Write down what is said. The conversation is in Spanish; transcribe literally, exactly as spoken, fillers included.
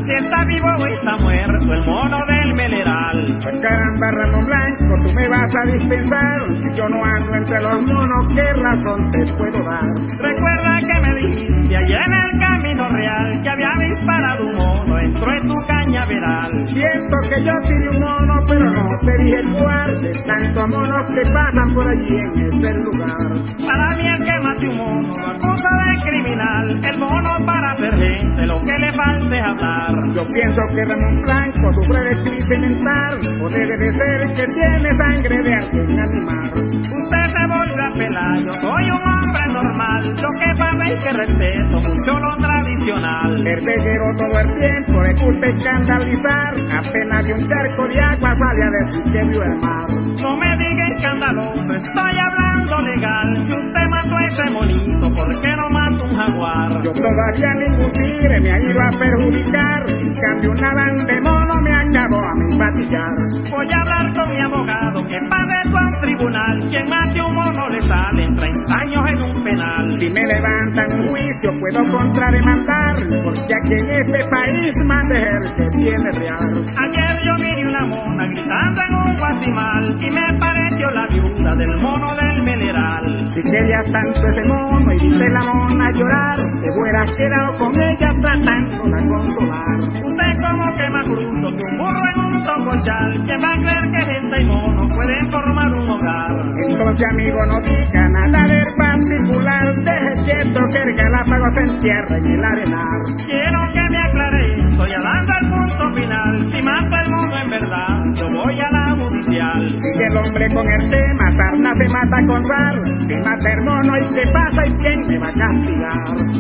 si está vivo o está muerto el mono del Meleral. Pues caramba, Ramón Blanco, tú me vas a dispensar. Si yo no ando entre los monos, ¿qué razón te puedo dar? Recuerda que me dijiste allá en el Camino Real que había disparado un mono dentro de tu cañaveral. Siento que yo tiré un mono, pero no te dije cuál, de tantos monos que pasan por allí en ese lugar. Para mí el que mate un mono lo acusa de criminal. El mono para ser gente lo que le falta es hablar. Yo pienso que Ramón Blanco sufre de crisis mental, o debe de ser que tiene sangre de algún animal. Usted se volvió a pelar, yo soy un hombre normal. Lo que pasa es que respeto mucho lo tradicional. El veguero todo el tiempo le gusta escandalizar, apenas de un charco de agua sale a decir que vio el mar. No me diga escandaloso, estoy hablando legal. Si usted mató a ese monito, ¿por qué no mató un jaguar? Yo todavía ningún tigre me ha ido a perjudicar, en cambio una banda de mono me acabó a mi patillar. Voy a hablar con mi abogado que pase esto a un tribunal. Quien mate un mono le salen treinta años en un penal. Si me levantan un juicio puedo contrademandar, porque aquí en este país manda el que tiene real. Ayer yo miré una mona gritando en un guasimal y me pareció la viuda del mono del Meleral. Si querías tanto ese mono y viste la mona llorar, te hubieras quedado con ella tratándola de consolar. Usted como que más bruto que un burro en un tocochal. ¿Quién va a creer que gente y mono pueden formar un hogar? Entonces amigo no diga nada del particular, deje quieto que el Galápagos se entierra en el arenal. Quiero que me aclare, estoy hablando al punto final. Si mata el mono en verdad, yo voy a la judicial. Sigue el hombre con el tema, sarna se mata con sal. Si mata el mono y qué pasa y quién me va a castigar.